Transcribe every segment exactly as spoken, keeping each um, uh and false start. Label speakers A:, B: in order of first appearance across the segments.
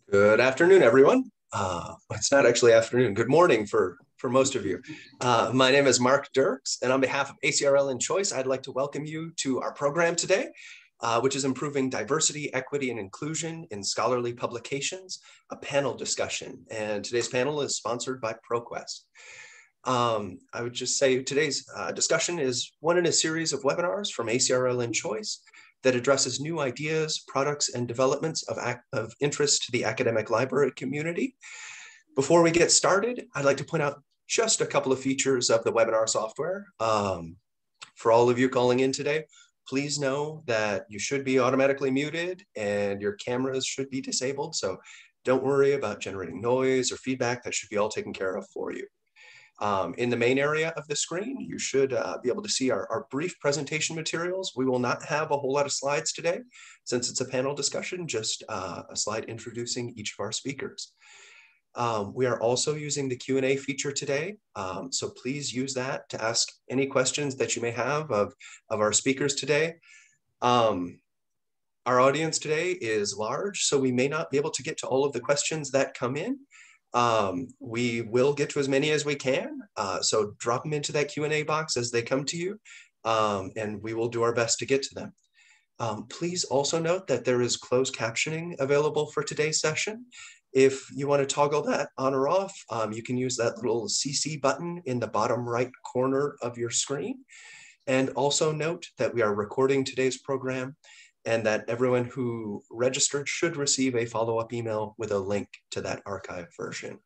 A: Good afternoon, everyone. Uh, it's not actually afternoon. Good morning for, for most of you. Uh, my name is Mark Dirks, and on behalf of A C R L in Choice, I'd like to welcome you to our program today, uh, which is Improving Diversity, Equity, and Inclusion in Scholarly Publications, a panel discussion. And today's panel is sponsored by ProQuest. Um, I would just say today's uh, discussion is one in a series of webinars from A C R L in Choice that addresses new ideas, products, and developments of, of interest to the academic library community. Before we get started, I'd like to point out just a couple of features of the webinar software. Um, for all of you calling in today, please know that you should be automatically muted and your cameras should be disabled. So don't worry about generating noise or feedback. That should be all taken care of for you. Um, in the main area of the screen, you should uh, be able to see our, our brief presentation materials. We will not have a whole lot of slides today, since it's a panel discussion, just uh, a slide introducing each of our speakers. Um, we are also using the Q and A feature today, um, so please use that to ask any questions that you may have of, of our speakers today. Um, our audience today is large, so we may not be able to get to all of the questions that come in. Um, we will get to as many as we can, uh, so drop them into that Q and A box as they come to you, um, and we will do our best to get to them. Um, please also note that there is closed captioning available for today's session. If you want to toggle that on or off, um, you can use that little C C button in the bottom right corner of your screen. And also note that we are recording today's program and that everyone who registered should receive a follow-up email with a link to that archive version.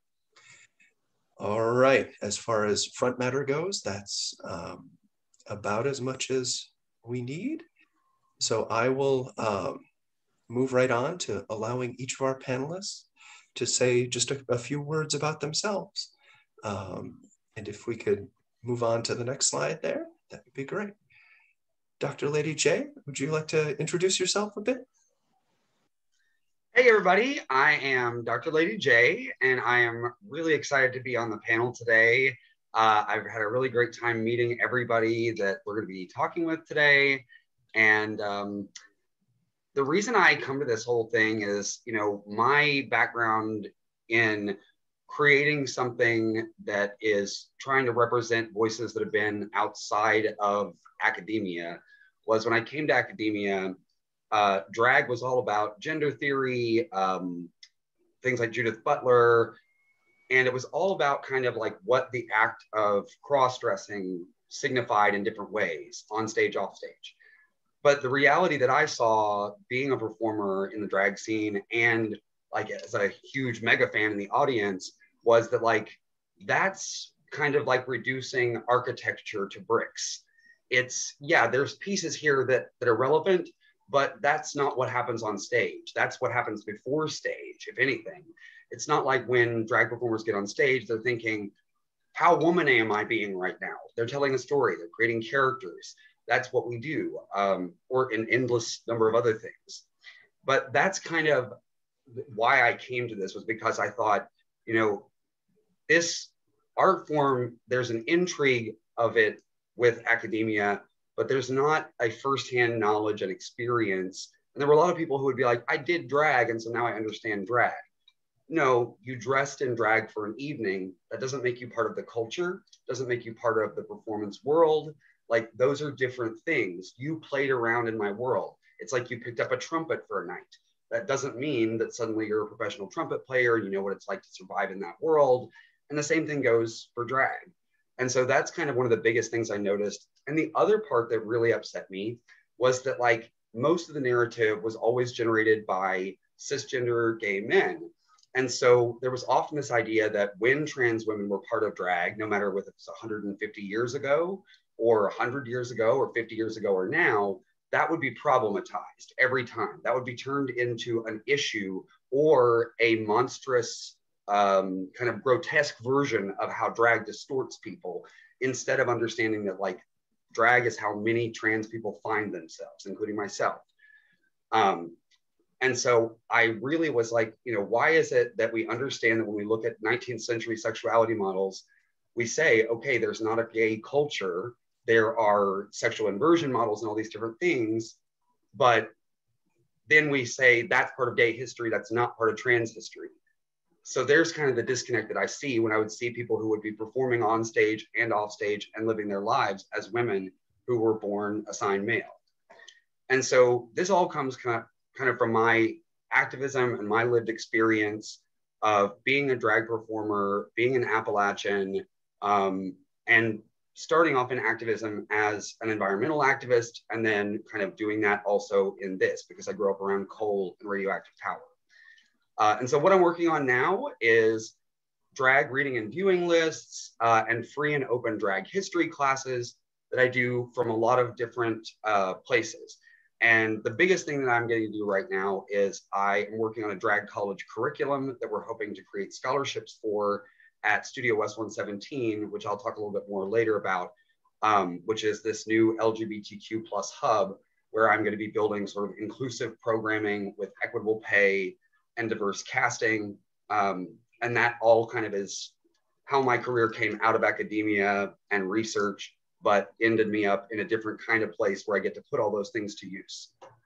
A: All right, as far as front matter goes, that's um, about as much as we need. So I will um, move right on to allowing each of our panelists to say just a, a few words about themselves. Um, and if we could move on to the next slide there, that would be great. Doctor Lady J, would you like to introduce yourself a bit?
B: Hey everybody, I am Doctor Lady J, and I am really excited to be on the panel today. Uh, I've had a really great time meeting everybody that we're going to be talking with today. And um, the reason I come to this whole thing is, you know, my background in creating something that is trying to represent voices that have been outside of academia was when I came to academia. Uh, drag was all about gender theory, um, things like Judith Butler, and it was all about kind of like what the act of cross-dressing signified in different ways, on stage, off stage. But the reality that I saw being a performer in the drag scene and like as a huge mega fan in the audience was that like, that's kind of like reducing architecture to bricks. It's, yeah, there's pieces here that, that are relevant, but that's not what happens on stage. That's what happens before stage, if anything. It's not like when drag performers get on stage, they're thinking, how woman am I being right now? They're telling a story, they're creating characters. That's what we do, um, or an endless number of other things. But that's kind of why I came to this, was because I thought, you know, this art form, there's an intrigue of it with academia, but there's not a firsthand knowledge and experience. And there were a lot of people who would be like, I did drag, and so now I understand drag. No, you dressed in drag for an evening. That doesn't make you part of the culture, doesn't make you part of the performance world. Like, those are different things. You played around in my world. It's like you picked up a trumpet for a night. That doesn't mean that suddenly you're a professional trumpet player, you know what it's like to survive in that world. And the same thing goes for drag. And so that's kind of one of the biggest things I noticed. And the other part that really upset me was that like most of the narrative was always generated by cisgender gay men. And so there was often this idea that when trans women were part of drag, no matter whether it's one hundred fifty years ago or one hundred years ago or fifty years ago or now, that would be problematized every time. That would be turned into an issue or a monstrous um, kind of grotesque version of how drag distorts people, instead of understanding that like drag is how many trans people find themselves, including myself. Um, and so I really was like, you know, why is it that we understand that when we look at nineteenth century sexuality models, we say, okay, there's not a gay culture, there are sexual inversion models and all these different things, but then we say that's part of gay history, that's not part of trans history. So there's kind of the disconnect that I see when I would see people who would be performing on stage and off stage and living their lives as women who were born assigned male. And so this all comes kind of, kind of from my activism and my lived experience of being a drag performer, being an Appalachian, um, and starting off in activism as an environmental activist, and then kind of doing that also in this, because I grew up around coal and radioactive power. Uh, and so what I'm working on now is drag reading and viewing lists uh, and free and open drag history classes that I do from a lot of different uh, places. And the biggest thing that I'm getting to do right now is I am working on a drag college curriculum that we're hoping to create scholarships for at Studio West one seventeen, which I'll talk a little bit more later about, um, which is this new L G B T Q plus hub, where I'm going to be building sort of inclusive programming with equitable pay and diverse casting. Um, and that all kind of is how my career came out of academia and research, but ended me up in a different kind of place where I get to put all those things to use.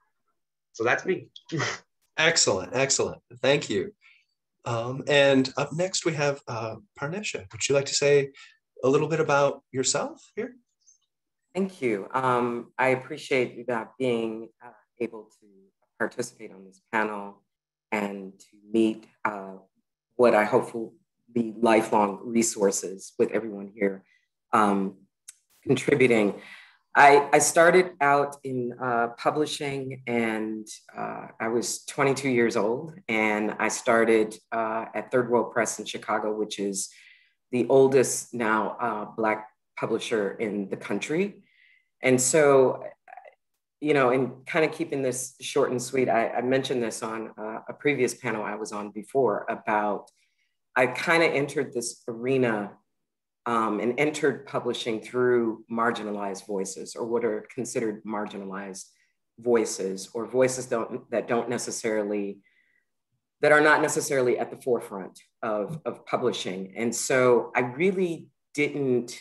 B: So that's me.
A: Excellent, excellent. Thank you. Um, and up next we have uh, Parneshia. Would you like to say a little bit about yourself here?
C: Thank you. Um, I appreciate you uh, being uh, able to participate on this panel and to meet uh, what I hope will be lifelong resources with everyone here um, contributing. I, I started out in uh, publishing, and uh, I was twenty-two years old, and I started uh, at Third World Press in Chicago, which is the oldest now uh, Black publisher in the country. And so, you know, and kind of keeping this short and sweet, I, I mentioned this on uh, a previous panel I was on before about, I kind of entered this arena um, and entered publishing through marginalized voices, or what are considered marginalized voices, or voices don't, that don't necessarily, that are not necessarily at the forefront of, of publishing. And so I really didn't,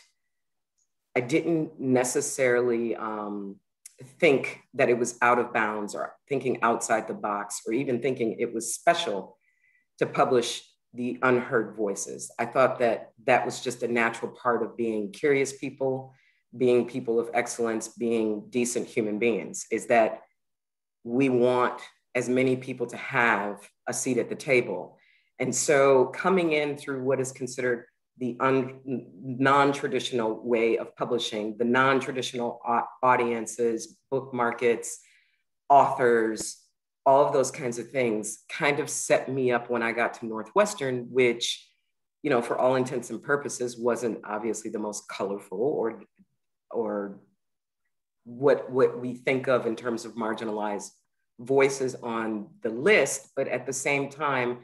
C: I didn't necessarily um, think that it was out of bounds, or thinking outside the box, or even thinking it was special to publish the unheard voices. I thought that that was just a natural part of being curious people, being people of excellence, being decent human beings, is that we want as many people to have a seat at the table. And so coming in through what is considered the non-traditional way of publishing, the non-traditional audiences, book markets, authors, all of those kinds of things kind of set me up when I got to Northwestern, which, you know, for all intents and purposes, wasn't obviously the most colorful or, or what, what we think of in terms of marginalized voices on the list. But at the same time,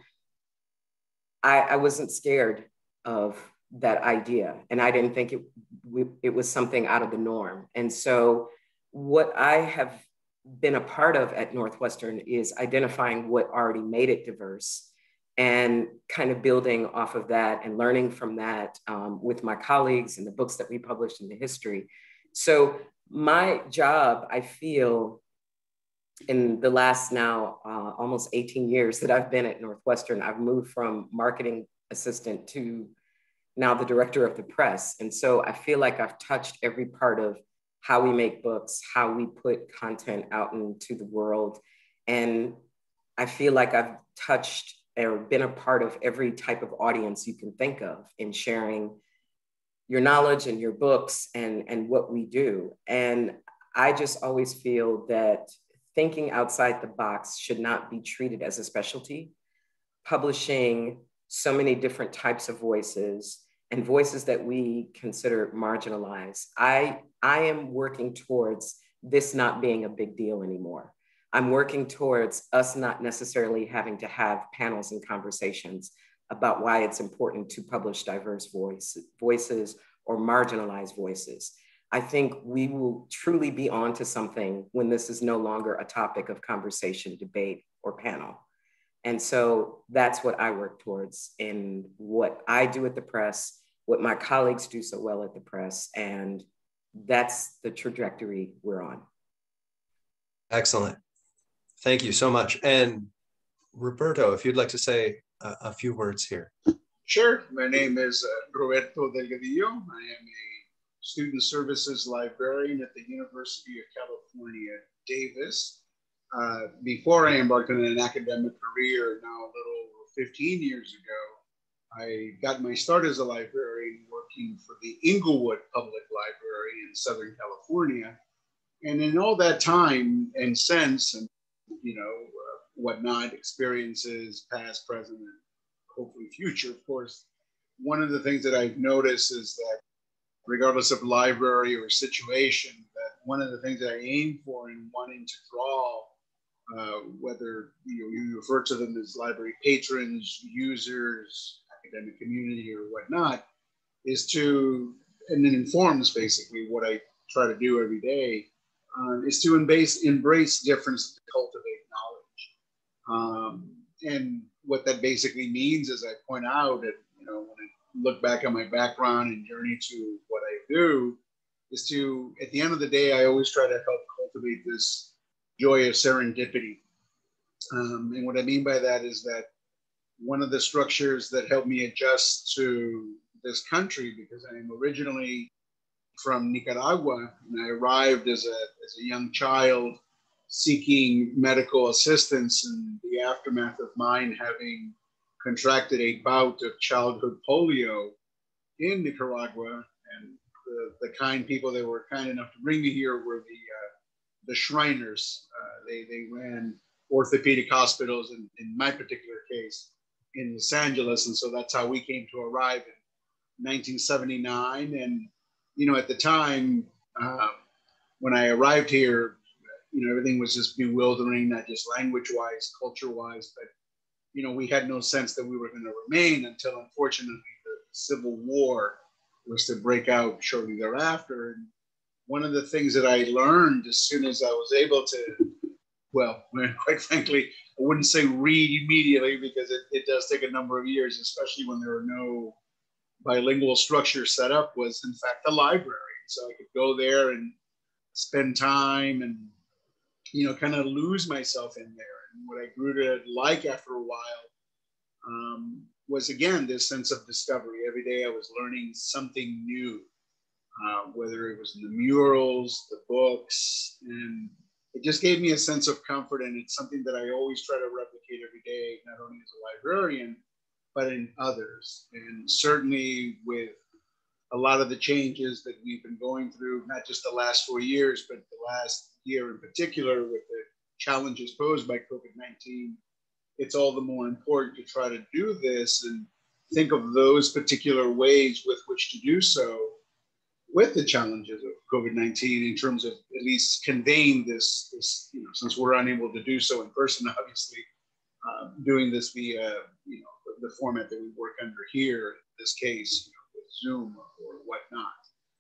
C: I, I wasn't scared of that idea. And I didn't think it, it was something out of the norm. And so what I have been a part of at Northwestern is identifying what already made it diverse and kind of building off of that and learning from that um, with my colleagues and the books that we published in the history. So my job, I feel, in the last now uh, almost eighteen years that I've been at Northwestern, I've moved from marketing assistant to now the director of the press. And so I feel like I've touched every part of how we make books, how we put content out into the world. And I feel like I've touched or been a part of every type of audience you can think of in sharing your knowledge and your books and, and what we do. And I just always feel that thinking outside the box should not be treated as a specialty. Publishing so many different types of voices and voices that we consider marginalized. I, I am working towards this not being a big deal anymore. I'm working towards us not necessarily having to have panels and conversations about why it's important to publish diverse voice, voices or marginalized voices. I think we will truly be onto something when this is no longer a topic of conversation, debate, or panel. And so that's what I work towards in what I do at the press, what my colleagues do so well at the press, and that's the trajectory we're on.
A: Excellent. Thank you so much. And Roberto, if you'd like to say a, a few words here.
D: Sure. My name is uh, Roberto Delgadillo. I am a student services librarian at the University of California, Davis. Uh, before I embarked on an academic career, now a little over fifteen years ago, I got my start as a librarian working for the Inglewood Public Library in Southern California. And in all that time and since, and you know, uh, whatnot, experiences, past, present, and hopefully future, of course, one of the things that I've noticed is that regardless of library or situation, that one of the things that I aim for in wanting to draw, uh, whether you know, you refer to them as library patrons, users, academic community, or whatnot, is to, and it informs basically what I try to do every day, uh, is to embrace, embrace difference to cultivate knowledge. Um, and what that basically means, as I point out, and you know, when I look back on my background and journey to what I do, is to, at the end of the day, I always try to help cultivate this joy of serendipity. Um, and what I mean by that is that one of the structures that helped me adjust to this country, because I am originally from Nicaragua, and I arrived as a, as a young child seeking medical assistance in the aftermath of mine having contracted a bout of childhood polio in Nicaragua. And the, the kind people that were kind enough to bring me here were the, uh, the Shriners. Uh, they, they ran orthopedic hospitals, in, in my particular case, in Los Angeles. And so that's how we came to arrive in nineteen seventy-nine. And, you know, at the time, uh, when I arrived here, you know, everything was just bewildering, not just language-wise, culture-wise, but, you know, we had no sense that we were going to remain until, unfortunately, the Civil War was to break out shortly thereafter. And one of the things that I learned as soon as I was able to, well, quite frankly, I wouldn't say read immediately, because it, it does take a number of years, especially when there are no bilingual structures set up, was in fact the library. So I could go there and spend time and, you know, kind of lose myself in there. And what I grew to like after a while um, was, again, this sense of discovery. Every day I was learning something new, uh, whether it was in the murals, the books, and it just gave me a sense of comfort. And it's something that I always try to replicate every day, not only as a librarian, but in others. And certainly with a lot of the changes that we've been going through, not just the last four years, but the last year in particular, with the challenges posed by COVID nineteen, it's all the more important to try to do this and think of those particular ways with which to do so with the challenges of COVID nineteen, in terms of at least conveying this, this you know, since we're unable to do so in person, obviously, uh, doing this via, you know, the, the format that we work under here, in this case, you know, with Zoom or, or whatnot.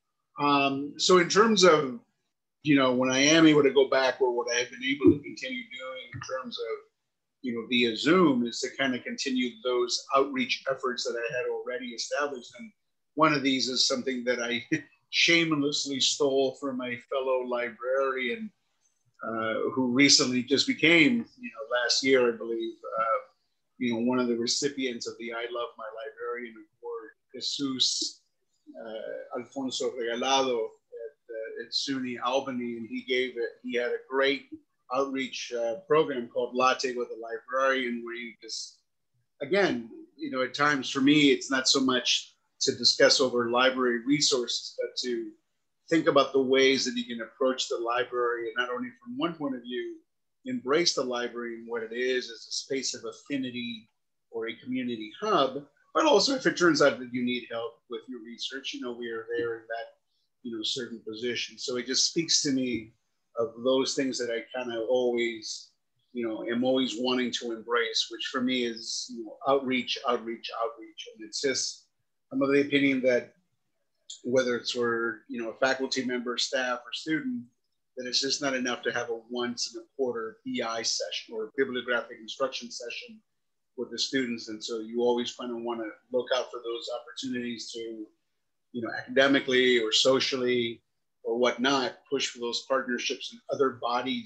D: Um, so in terms of, you know, when I am able to go back, or what I have been able to continue doing in terms of, you know, via Zoom, is to kind of continue those outreach efforts that I had already established. And one of these is something that I shamelessly stole from my fellow librarian, uh, who recently just became, you know, last year, I believe, uh, you know, one of the recipients of the I Love My Librarian Award, Jesus uh, Alfonso Regalado, at SUNY Albany, and he gave it, he had a great outreach uh, program called Latte with a Librarian, where you just, again, you know, at times for me, it's not so much to discuss over library resources, but to think about the ways that you can approach the library, and not only from one point of view, embrace the library and what it is as a space of affinity or a community hub, but also if it turns out that you need help with your research, you know, we are there in that, you know, certain position. So it just speaks to me of those things that I kind of always, you know, am always wanting to embrace, which for me is, you know, outreach, outreach, outreach. And it's just, I'm of the opinion that whether it's for, you know, a faculty member, staff, or student, that it's just not enough to have a once in a quarter B I session or bibliographic instruction session with the students. And so you always kind of want to look out for those opportunities to, you know, academically or socially or whatnot, push for those partnerships and other bodies where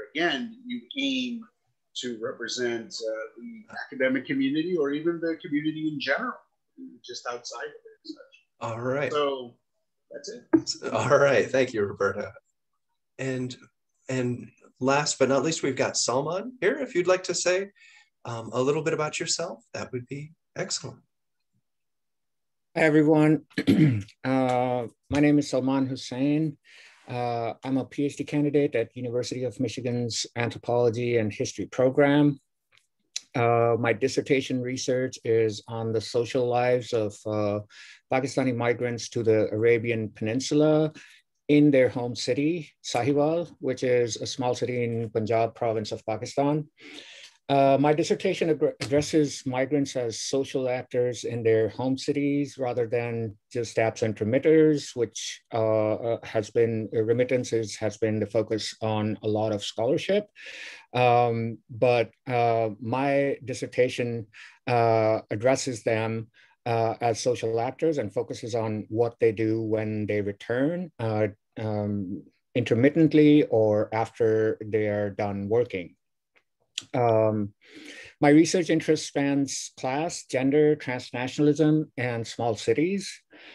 D: again, you aim to represent uh, the academic community or even the community in general, just outside of it. Such.
A: All right.
D: So that's it.
A: All right. Thank you, Roberta. And and last but not least, we've got Salman here. If you'd like to say um, a little bit about yourself, that would be excellent.
E: Hi, everyone. uh, my name is Salman Hussein. Uh, I'm a PhD candidate at University of Michigan's Anthropology and History program. Uh, my dissertation research is on the social lives of uh, Pakistani migrants to the Arabian Peninsula in their home city, Sahiwal, which is a small city in Punjab province of Pakistan. Uh, my dissertation ad addresses migrants as social actors in their home cities rather than just absent remitters, which uh, uh, has been, uh, remittances has been the focus on a lot of scholarship. Um, but uh, my dissertation uh, addresses them uh, as social actors and focuses on what they do when they return uh, um, intermittently or after they are done working. Um, my research interest spans class, gender, transnationalism, and small cities.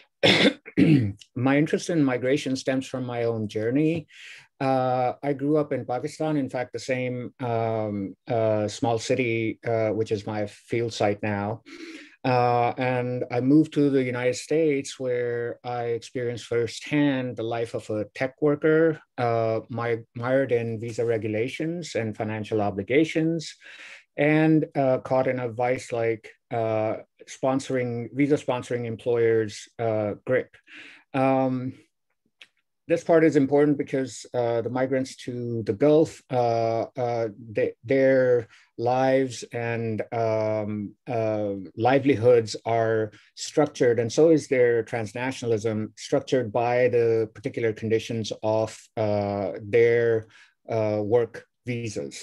E: My interest in migration stems from my own journey. Uh, I grew up in Pakistan, in fact, the same um, uh, small city, uh, which is my field site now. Uh, and I moved to the United States where I experienced firsthand the life of a tech worker, uh, mired in visa regulations and financial obligations, and uh, caught in a vice like uh, sponsoring, visa sponsoring employers' uh, grip. Um, This part is important because uh, the migrants to the Gulf, uh, uh, they, their lives and um, uh, livelihoods are structured, and so is their transnationalism, structured by the particular conditions of uh, their uh, work visas.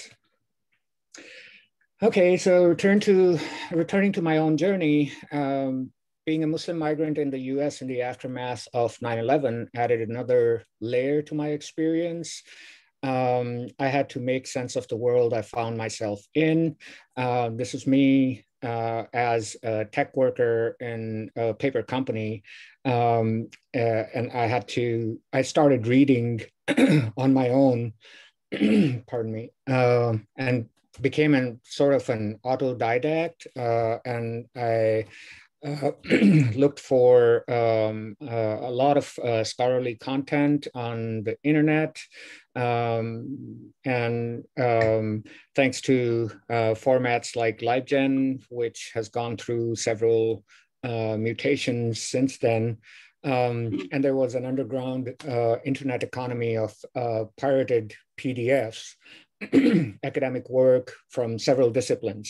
E: Okay, so return to, returning to my own journey. Um, Being a Muslim migrant in the U S in the aftermath of nine eleven added another layer to my experience. Um, I had to make sense of the world I found myself in. Uh, this is me uh, as a tech worker in a paper company. Um, uh, and I had to, I started reading on my own, pardon me, uh, and became an sort of an autodidact. Uh, and I Uh, looked for um, uh, a lot of uh, scholarly content on the internet. Um, and um, thanks to uh, formats like LiveGen, which has gone through several uh, mutations since then. Um, and there was an underground uh, internet economy of uh, pirated P D Fs, academic work from several disciplines.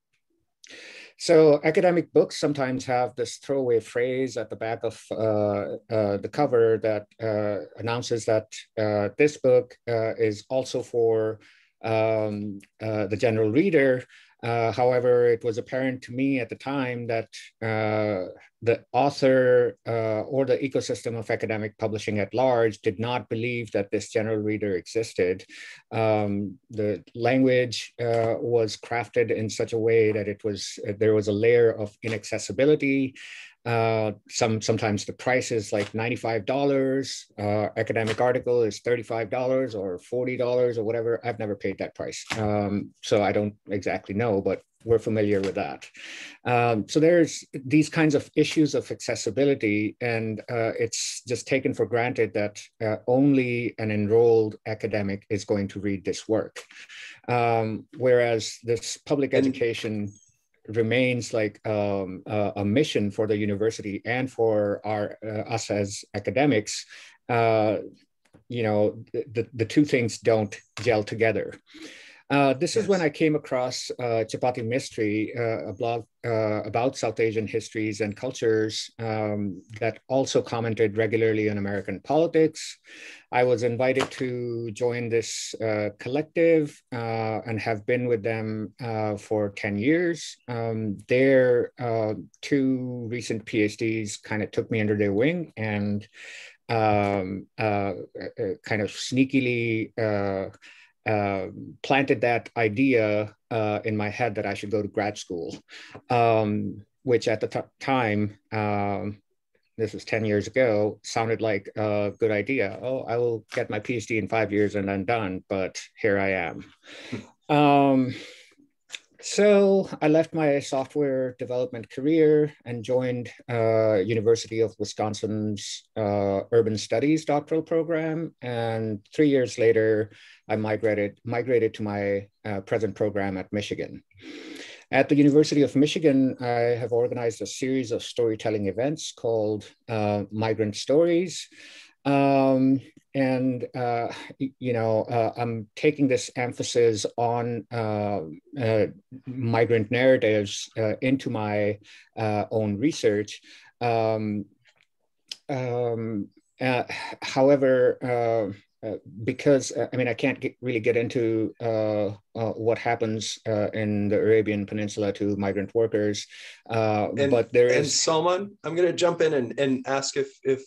E: So academic books sometimes have this throwaway phrase at the back of uh, uh, the cover that uh, announces that uh, this book uh, is also for um, uh, the general reader. Uh, however, it was apparent to me at the time that uh, the author uh, or the ecosystem of academic publishing at large did not believe that this general reader existed. Um, the language uh, was crafted in such a way that it was, uh, there was a layer of inaccessibility. Uh, some, sometimes the price is like ninety-five dollars, uh, academic article is thirty-five dollars or forty dollars or whatever. I've never paid that price. Um, so I don't exactly know, but we're familiar with that. Um, so there's these kinds of issues of accessibility, and uh, it's just taken for granted that uh, only an enrolled academic is going to read this work. Um, whereas this public education remains like um, uh, a mission for the university and for our uh, us as academics. Uh, you know, the, the two things don't gel together. Uh, this yes. is when I came across uh, Chapati Mystery, uh, a blog uh, about South Asian histories and cultures um, that also commented regularly on American politics. I was invited to join this uh, collective uh, and have been with them uh, for ten years. Um, their uh, two recent PhDs kind of took me under their wing and um, uh, uh, kind of sneakily uh, uh, planted that idea uh, in my head that I should go to grad school, um, which at the t- time, um, this was ten years ago, sounded like a good idea. Oh, I will get my PhD in five years and I'm done, but here I am. Um, so I left my software development career and joined uh, University of Wisconsin's uh, Urban Studies doctoral program. And three years later, I migrated, migrated to my uh, present program at Michigan. At the University of Michigan, I have organized a series of storytelling events called uh, Migrant Stories. Um, and, uh, you know, uh, I'm taking this emphasis on uh, uh, migrant narratives uh, into my uh, own research. Um, um, uh, however, uh, Uh, because uh, I mean I can't get, really get into uh, uh, what happens uh, in the Arabian Peninsula to migrant workers, uh,
A: and,
E: but there
A: and
E: is.
A: Salman, I'm going to jump in and, and ask if if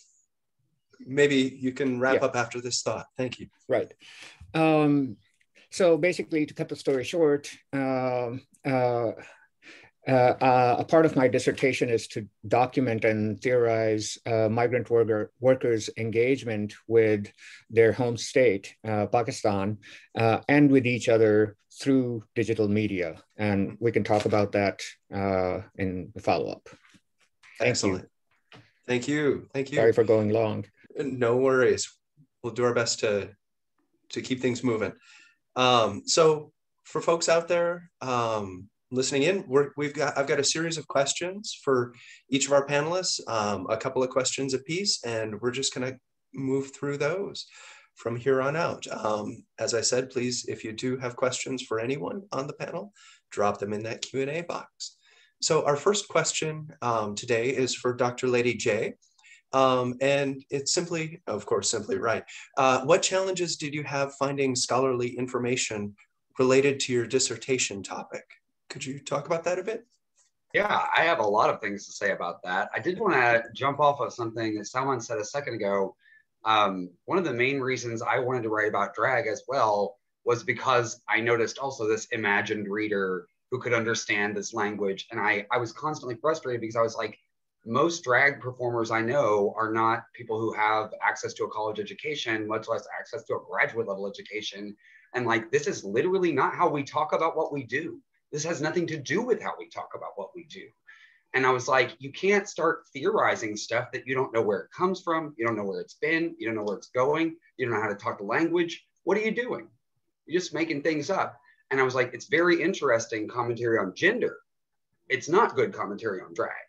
A: maybe you can wrap
E: Yeah.
A: up after this thought. Thank you.
E: Right. Um, so basically, to cut the story short, um, uh, Uh, uh, a part of my dissertation is to document and theorize uh, migrant worker, workers' engagement with their home state, uh, Pakistan, uh, and with each other through digital media. And we can talk about that uh, in the follow-up. Thank
A: Excellent.
E: you.
A: Thank you. Thank you.
E: Sorry for going long.
A: No worries. We'll do our best to, to keep things moving. Um, so for folks out there, um, listening in, we're, we've got, I've got a series of questions for each of our panelists, um, a couple of questions apiece, and we're just going to move through those from here on out. Um, as I said, please, if you do have questions for anyone on the panel, drop them in that Q and A box. So our first question um, today is for Doctor Lady J. Um, and it's simply, of course, simply right. Uh, what challenges did you have finding scholarly information related to your dissertation topic? Could you talk about that a bit?
B: Yeah, I have a lot of things to say about that. I did want to jump off of something that someone said a second ago. Um, one of the main reasons I wanted to write about drag as well was because I noticed also this imagined reader who could understand this language. And I, I was constantly frustrated because I was like, most drag performers I know are not people who have access to a college education, much less access to a graduate level education. And like, this is literally not how we talk about what we do. This has nothing to do with how we talk about what we do. And I was like, you can't start theorizing stuff that you don't know where it comes from. You don't know where it's been. You don't know where it's going. You don't know how to talk the language. What are you doing? You're just making things up. And I was like, it's very interesting commentary on gender. It's not good commentary on drag.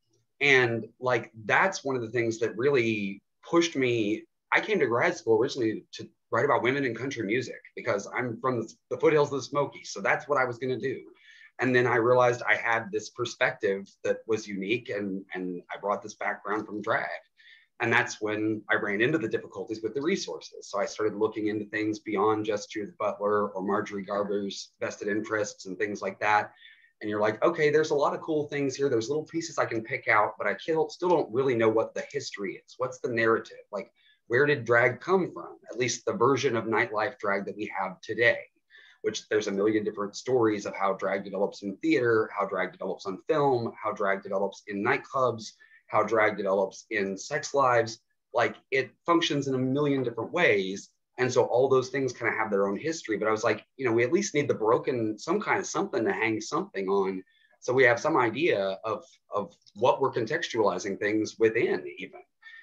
B: And like, that's one of the things that really pushed me. I came to grad school originally to write about women in country music because I'm from the, the foothills of the Smokies. So that's what I was going to do. And then I realized I had this perspective that was unique, and, and I brought this background from drag. And that's when I ran into the difficulties with the resources. So I started looking into things beyond just Judith Butler or Marjorie Garber's vested interests and things like that. And you're like, okay, there's a lot of cool things here. There's little pieces I can pick out, but I still don't really know what the history is. What's the narrative? Like, where did drag come from? At least the version of nightlife drag that we have today, which there's a million different stories of how drag develops in theater, how drag develops on film, how drag develops in nightclubs, how drag develops in sex lives. Like, it functions in a million different ways. And so all those things kind of have their own history. But I was like, you know, we at least need the broken, some kind of something to hang something on. So we have some idea of, of what we're contextualizing things within even.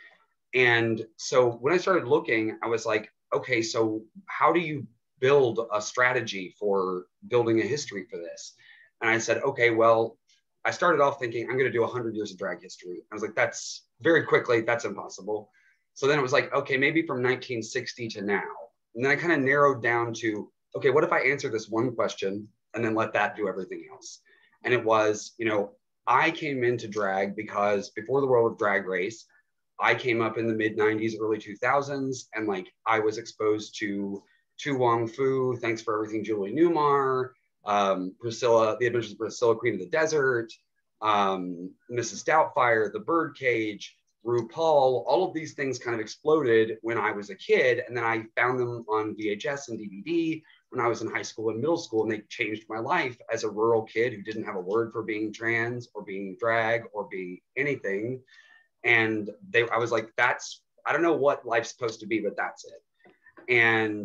B: And so when I started looking, I was like, okay, so how do you build a strategy for building a history for this? And I said, okay, well, I started off thinking I'm going to do one hundred years of drag history. I was like, that's very quickly, that's impossible. So then it was like, okay, maybe from nineteen sixty to now. And then I kind of narrowed down to, okay, what if I answer this one question and then let that do everything else? And it was, you know, I came into drag because before the world of Drag Race, I came up in the mid nineties, early two thousands, and like I was exposed to Tu Wong Fu, Thanks for Everything, Julie Newmar, um, Priscilla, The Adventures of Priscilla, Queen of the Desert, um, Missus Doubtfire, The Birdcage, RuPaul, all of these things kind of exploded when I was a kid. And then I found them on V H S and D V D when I was in high school and middle school, and they changed my life as a rural kid who didn't have a word for being trans or being drag or being anything. And they, I was like, that's, I don't know what life's supposed to be, but that's it. And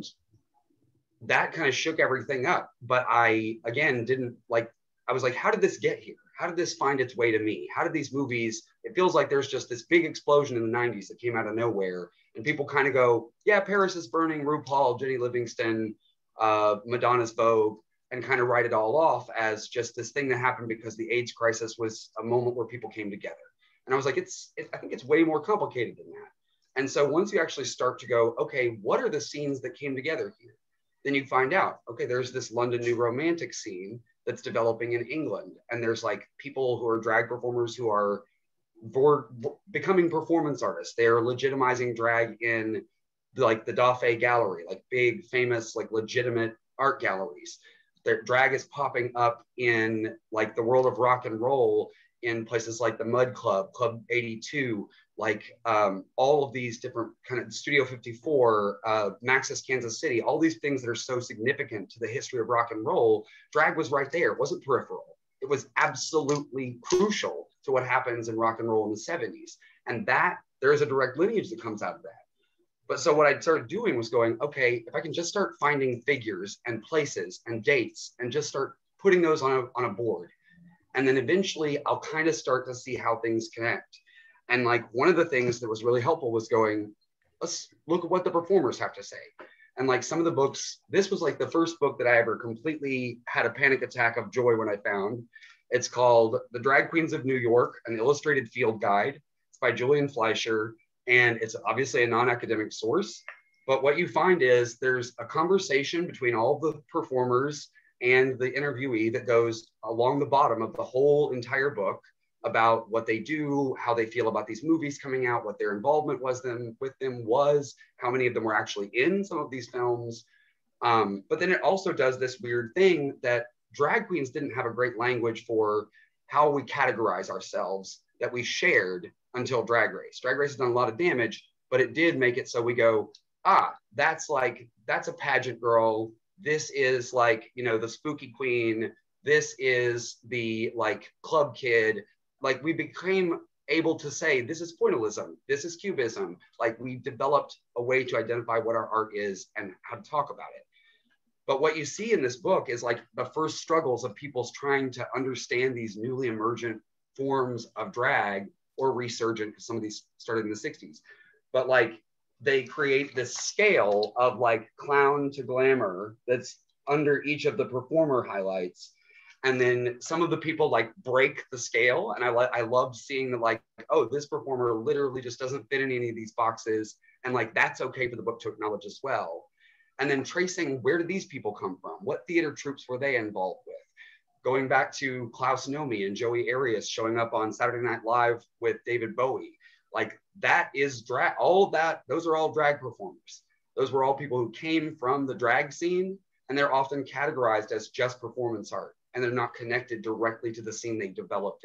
B: that kind of shook everything up. But I, again, didn't like, I was like, how did this get here? How did this find its way to me? How did these movies, it feels like there's just this big explosion in the nineties that came out of nowhere. And people kind of go, yeah, Paris is Burning, RuPaul, Jenny Livingston, uh, Madonna's Vogue, and kind of write it all off as just this thing that happened because the AIDS crisis was a moment where people came together. And I was like, it's, it, I think it's way more complicated than that. And so once you actually start to go, okay, what are the scenes that came together here? Then you find out, okay, there's this London New Romantic scene that's developing in England. And there's like people who are drag performers who are for, becoming performance artists. They are legitimizing drag in like the Dauphin Gallery, like big, famous, like legitimate art galleries. Their drag is popping up in like the world of rock and roll in places like the Mud Club, Club eighty-two, like um, all of these different kind of Studio fifty-four, uh, Maxis Kansas City, all these things that are so significant to the history of rock and roll. Drag was right there. It wasn't peripheral. It was absolutely crucial to what happens in rock and roll in the seventies. And that, there is a direct lineage that comes out of that. But so what I started doing was going, okay, if I can just start finding figures and places and dates and just start putting those on a, on a board. And then eventually I'll kind of start to see how things connect. And like one of the things that was really helpful was going, let's look at what the performers have to say. And like some of the books, this was like the first book that I ever completely had a panic attack of joy when I found. It's called The Drag Queens of New York, an Illustrated Field Guide. It's by Julian Fleischer. And it's obviously a non-academic source, but what you find is there's a conversation between all the performers and the interviewee that goes along the bottom of the whole entire book about what they do, how they feel about these movies coming out, what their involvement was them with them was, how many of them were actually in some of these films. Um, but then it also does this weird thing that drag queens didn't have a great language for how we categorize ourselves that we shared until Drag Race. Drag Race has done a lot of damage, but it did make it so we go, ah, that's like, that's a pageant girl. This is like, you know, the spooky queen. This is the like club kid. Like we became able to say, this is pointillism. This is cubism. Like we developed a way to identify what our art is and how to talk about it. But what you see in this book is like the first struggles of people's trying to understand these newly emergent forms of drag, or resurgent, because some of these started in the sixties. But like they create this scale of like clown to glamour that's under each of the performer highlights. And then some of the people like break the scale. And I, lo- I love seeing that like, oh, this performer literally just doesn't fit in any of these boxes. And like, that's okay for the book to acknowledge as well. And then tracing, where did these people come from? What theater troupes were they involved with? Going back to Klaus Nomi and Joey Arias showing up on Saturday Night Live with David Bowie. Like that is drag, all of that, those are all drag performers. Those were all people who came from the drag scene, and they're often categorized as just performance art, and they're not connected directly to the scene they developed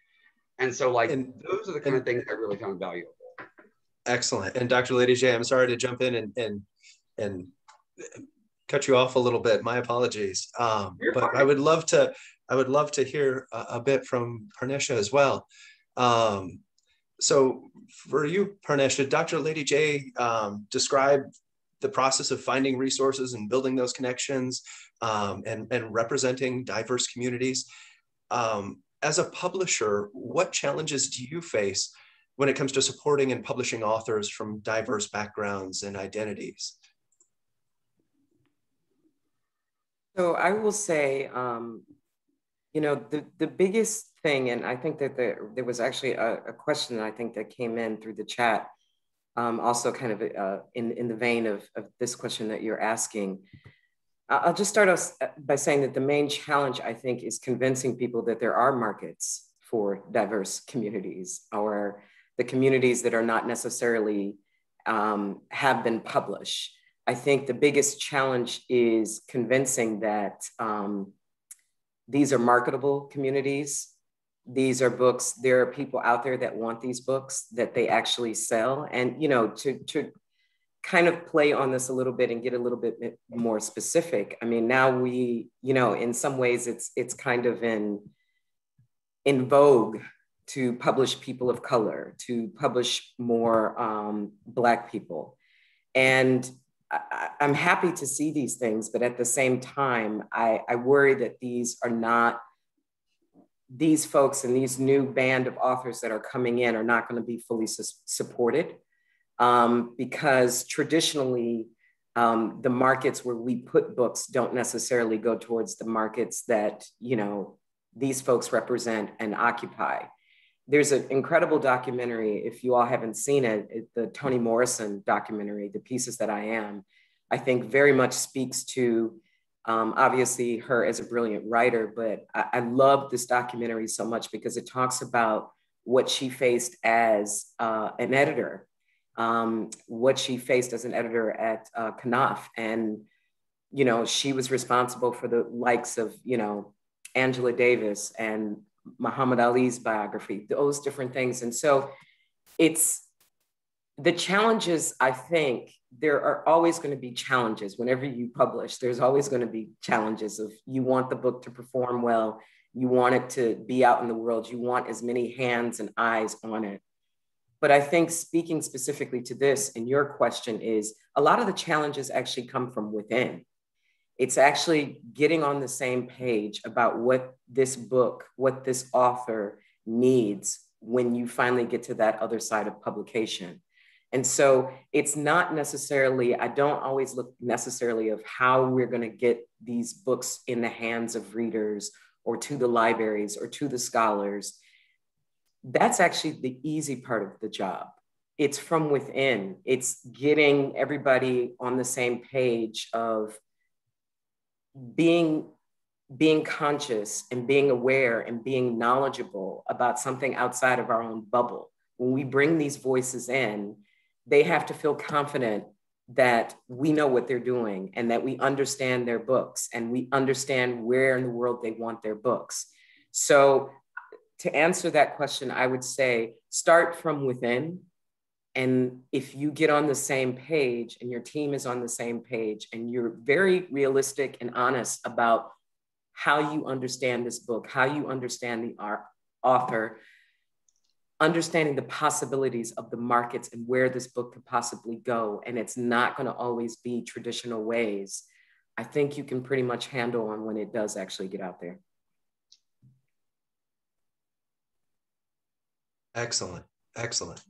B: in. And so like, and, those are the kind and, of things I really found valuable.
A: Excellent. And Doctor Lady J, I'm sorry to jump in and, and, and cut you off a little bit. My apologies. Um, but fine. I would love to, I would love to hear a, a bit from Parneshia as well. Um, so for you, Parneshia, Doctor Lady J um, described the process of finding resources and building those connections um, and, and representing diverse communities. Um, as a publisher, what challenges do you face when it comes to supporting and publishing authors from diverse backgrounds and identities?
C: So I will say, um, you know, the, the biggest thing, and I think that there, there was actually a, a question that I think that came in through the chat, um, also kind of uh, in, in the vein of, of this question that you're asking. I'll just start off by saying that the main challenge, I think, is convincing people that there are markets for diverse communities, or the communities that are not necessarily um, have been published. I think the biggest challenge is convincing that um, these are marketable communities, These are books, there are people out there that want these books that they actually sell. And, you know, to, to kind of play on this a little bit and get a little bit more specific. I mean, now we, you know, in some ways it's, it's kind of in, in vogue to publish people of color, to publish more um, Black people. And I, I'm happy to see these things, but at the same time, I, I worry that these are not, these folks and these new band of authors that are coming in are not going to be fully su supported um, because traditionally um, the markets where we put books don't necessarily go towards the markets that, you know, these folks represent and occupy. There's an incredible documentary, if you all haven't seen it, it, the Toni Morrison documentary, The Pieces That I Am, I think very much speaks to um, obviously her as a brilliant writer, but I, I love this documentary so much because it talks about what she faced as uh, an editor, um, what she faced as an editor at uh, Knopf. And, you know, she was responsible for the likes of, you know, Angela Davis and Muhammad Ali's biography, those different things. And so it's the challenges. I think there are always going to be challenges whenever you publish. There's always going to be challenges of you want the book to perform well. You want it to be out in the world. You want as many hands and eyes on it. But I think speaking specifically to this and your question is a lot of the challenges actually come from within. It's actually getting on the same page about what this book, what this author needs when you finally get to that other side of publication. And so it's not necessarily, I don't always look necessarily of how we're going to get these books in the hands of readers or to the libraries or to the scholars. That's actually the easy part of the job. It's from within. It's getting everybody on the same page of being, being conscious and being aware and being knowledgeable about something outside of our own bubble. When we bring these voices in, they have to feel confident that we know what they're doing and that we understand their books and we understand where in the world they want their books. So to answer that question, I would say start from within. And if you get on the same page and your team is on the same page and you're very realistic and honest about how you understand this book, how you understand the art, author, understanding the possibilities of the markets and where this book could possibly go, and it's not going to always be traditional ways, I think you can pretty much handle on when it does actually get out there.
A: Excellent, excellent.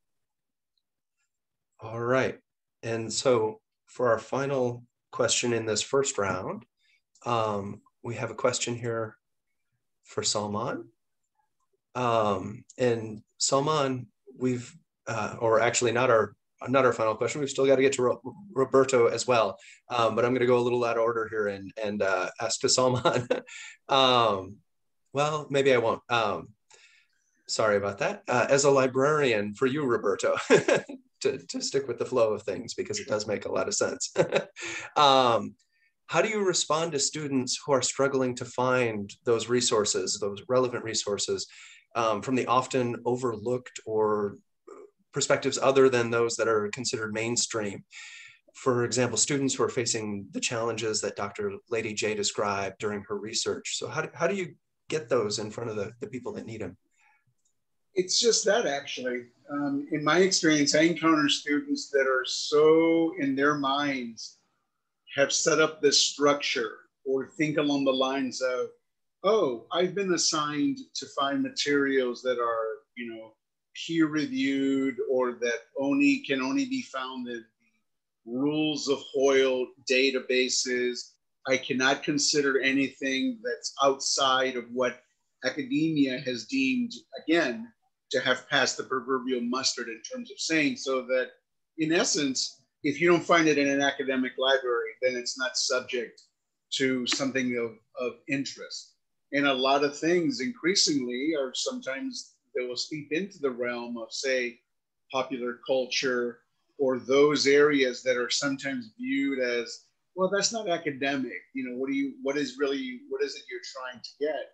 A: All right, and so for our final question in this first round, um, we have a question here for Salman. Um, and Salman, we've, uh, or actually not our, not our final question, we've still got to get to Ro Roberto as well. Um, but I'm going to go a little out of order here and, and uh, ask to Salman. um, well, maybe I won't. Um, sorry about that. Uh, as a librarian for you, Roberto, to, to stick with the flow of things, because it does make a lot of sense. um, How do you respond to students who are struggling to find those resources, those relevant resources um, from the often overlooked or perspectives other than those that are considered mainstream? For example, students who are facing the challenges that Doctor Lady J described during her research. So how do, how do you get those in front of the, the people that need them?
D: It's just that, actually. Um, in my experience, I encounter students that are so in their minds have set up this structure or think along the lines of, oh, I've been assigned to find materials that are, you know, peer reviewed or that only can only be found in the rules of Hoyle databases. I cannot consider anything that's outside of what academia has deemed, again, to have passed the proverbial mustard in terms of saying, so that in essence, if you don't find it in an academic library, then it's not subject to something of, of interest. And a lot of things increasingly are sometimes they will steep into the realm of, say, popular culture or those areas that are sometimes viewed as, well, that's not academic. You know, what do you, what is really, what is it you're trying to get?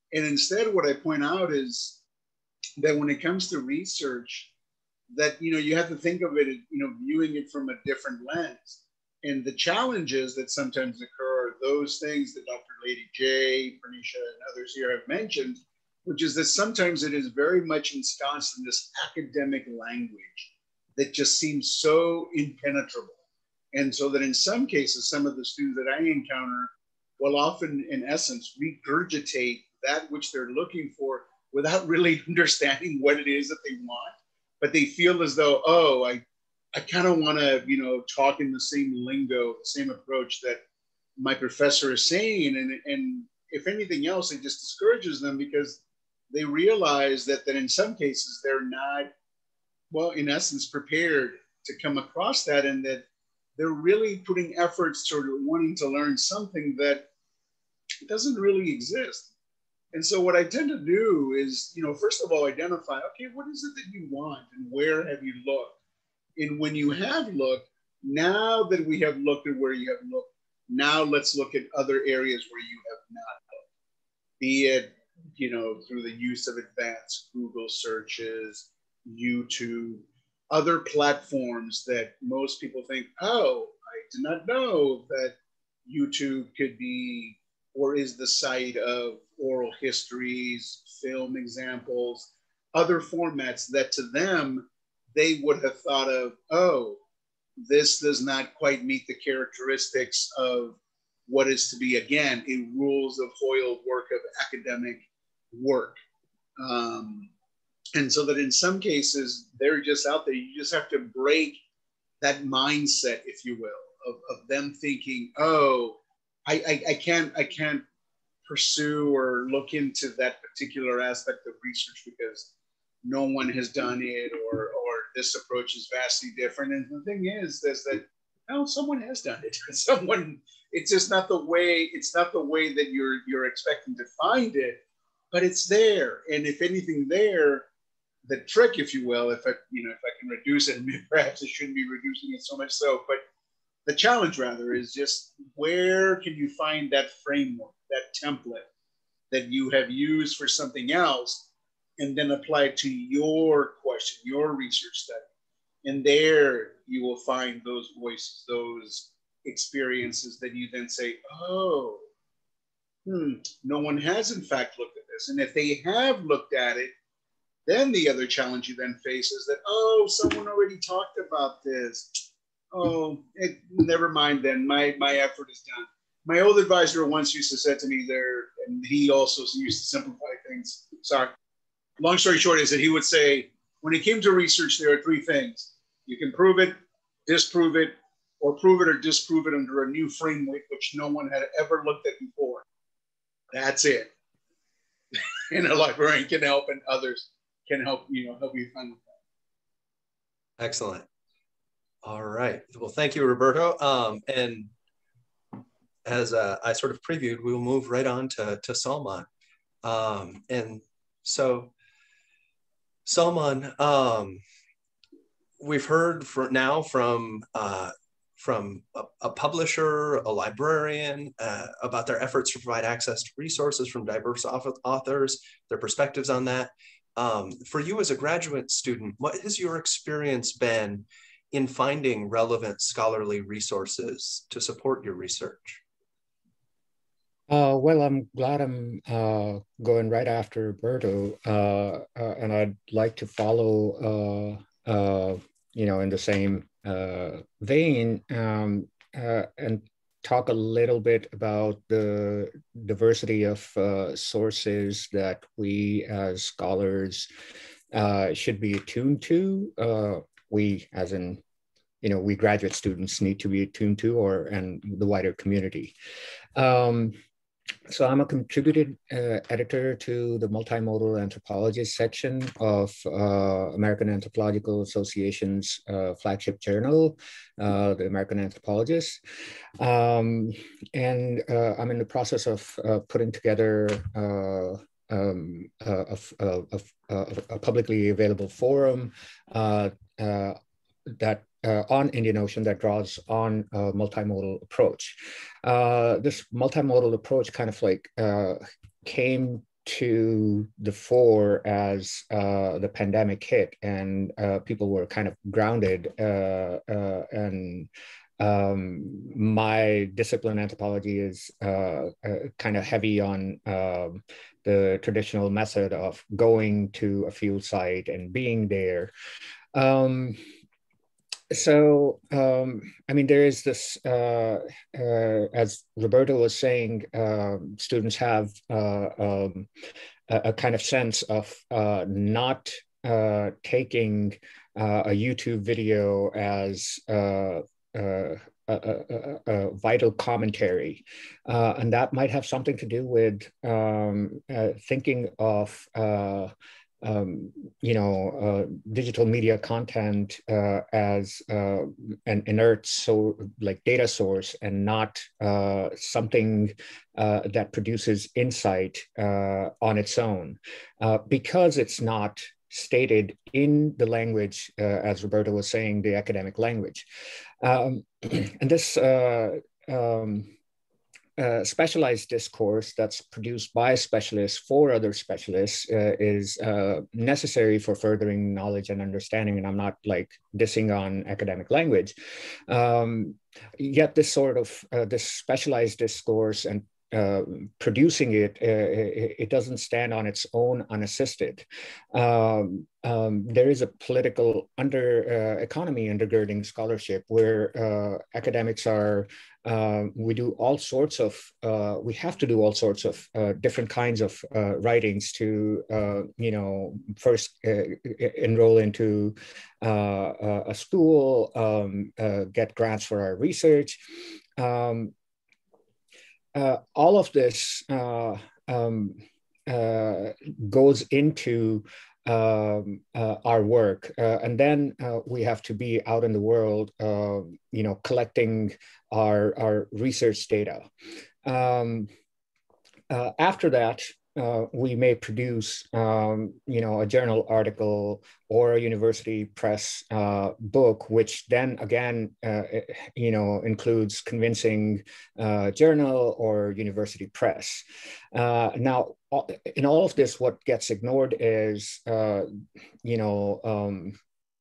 D: And instead, what I point out is that when it comes to research, that, you know, you have to think of it, you know, viewing it from a different lens. And the challenges that sometimes occur are those things that Doctor Lady J, Parneshia, and others here have mentioned, which is that sometimes it is very much ensconced in this academic language that just seems so impenetrable. And so that in some cases, some of the students that I encounter will often, in essence, regurgitate that which they're looking for without really understanding what it is that they want. But they feel as though, oh, I, I kind of want to, you know, talk in the same lingo, the same approach that my professor is saying. And, and if anything else, it just discourages them because they realize that, that in some cases they're not, well, in essence, prepared to come across that, and that they're really putting efforts toward wanting to learn something that doesn't really exist. And so what I tend to do is, you know, first of all, identify, okay, what is it that you want and where have you looked? And when you have looked, now that we have looked at where you have looked, now let's look at other areas where you have not looked. Be it, you know, through the use of advanced Google searches, YouTube, other platforms that most people think, oh, I did not know that YouTube could be or is the site of oral histories, film examples, other formats that to them, they would have thought of, oh, this does not quite meet the characteristics of what is to be, again, a rules of Hoyle work of academic work. Um, and so that in some cases, they're just out there. You just have to break that mindset, if you will, of, of them thinking, oh, I, I, I can't I can't pursue or look into that particular aspect of research because no one has done it, or or this approach is vastly different. And the thing is, is that no, someone has done it. Someone, it's just not the way, it's not the way that you're you're expecting to find it, but it's there. And if anything there, the trick, if you will, if I, you know, if I can reduce it, perhaps I shouldn't be reducing it so much so, but the challenge rather is just where can you find that framework, that template that you have used for something else, and then apply it to your question, your research study. And there you will find those voices, those experiences that you then say, oh, hmm, no one has in fact looked at this. And if they have looked at it, then the other challenge you then face is that, oh, someone already talked about this. Oh, it, never mind then, my, my effort is done. My old advisor once used to say to me there, and he also used to simplify things. Sorry. Long story short is that he would say, when it came to research, there are three things. You can prove it, disprove it, or prove it or disprove it under a new framework which no one had ever looked at before. That's it. And a librarian can help, and others can help, you know, help you find that.
A: Excellent. All right. Well, thank you, Roberto. Um, and as uh, I sort of previewed, we will move right on to, to Salman. Um, and so, Salman, um, we've heard for now from uh, from a, a publisher, a librarian, uh, about their efforts to provide access to resources from diverse authors, their perspectives on that. Um, for you as a graduate student, what has your experience been in finding relevant scholarly resources to support your research?
E: Uh, well, I'm glad I'm uh, going right after Roberto, uh, uh, and I'd like to follow, uh, uh, you know, in the same uh, vein, um, uh, and talk a little bit about the diversity of uh, sources that we as scholars uh, should be attuned to. Uh, we, as in, you know, we graduate students need to be attuned to, or and the wider community. Um, So I'm a contributed uh, editor to the multimodal anthropology section of uh, American Anthropological Association's uh, flagship journal, uh, the American Anthropologist. Um, and uh, I'm in the process of uh, putting together uh, um, a, a, a, a, a publicly available forum uh, uh, that Uh, on Indian Ocean that draws on a multimodal approach. Uh, this multimodal approach kind of like uh, came to the fore as uh, the pandemic hit, and uh, people were kind of grounded. Uh, uh, and um, my discipline, anthropology, is uh, uh, kind of heavy on um, the traditional method of going to a field site and being there. Um, So, um, I mean, there is this, uh, uh, as Roberto was saying, uh, students have uh, um, a, a kind of sense of uh, not uh, taking uh, a YouTube video as uh, uh, a, a, a vital commentary. Uh, and that might have something to do with um, uh, thinking of uh, Um, you know, uh, digital media content uh, as uh, an inert so like data source, and not uh, something uh, that produces insight uh, on its own, uh, because it's not stated in the language, uh, as Roberto was saying, the academic language. Um, and this uh, um, Uh, specialized discourse that's produced by specialists for other specialists uh, is uh, necessary for furthering knowledge and understanding. And I'm not like dissing on academic language. Um, yet this sort of, uh, this specialized discourse and uh, producing it, uh, it, it doesn't stand on its own unassisted. Um, um, there is a political under uh, economy undergirding scholarship where uh, academics are Uh, we do all sorts of, uh, we have to do all sorts of uh, different kinds of uh, writings to, uh, you know, first uh, enroll into uh, a school, um, uh, get grants for our research. Um, uh, all of this uh, um, uh, goes into Um, uh, our work, uh, and then uh, we have to be out in the world, uh, you know, collecting our our research data. Um, uh, after that, uh, we may produce, um, you know, a journal article or a university press uh, book, which then again, uh, you know, includes convincing uh, journal or university press. Uh, now, in all of this, what gets ignored is, uh, you know, um,